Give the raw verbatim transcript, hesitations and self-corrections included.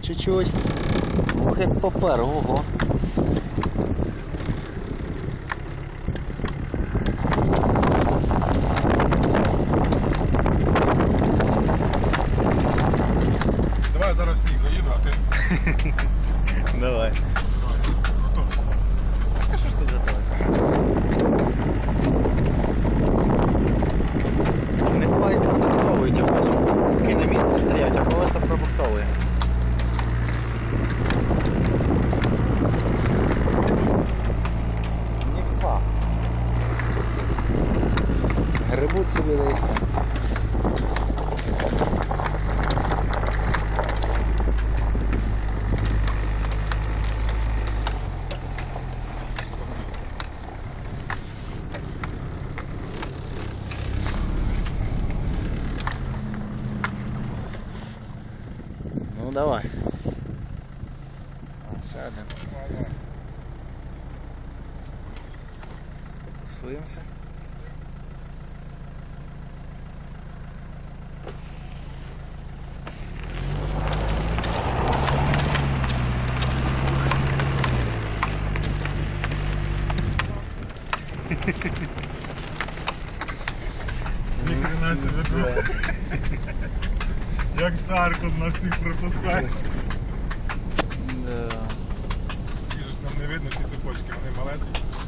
чуть-чуть. Ох, як попер, ого. Давай зараз сніг заїду, а ти... Давай. Готовся. А що ж тут готовиться? Не буває, пробуксовують, я бачу. Цепки на місці стоять, а колеса пробуксовує. Ніхва. Грибуть собі, да і все. Ну давай. О, ще один. Фокусуємося. Ніхрена себе тут. Як цар тут нас всіх пропускає. Да. Ті ж нам не видно ці цепочки, вони малесенькі.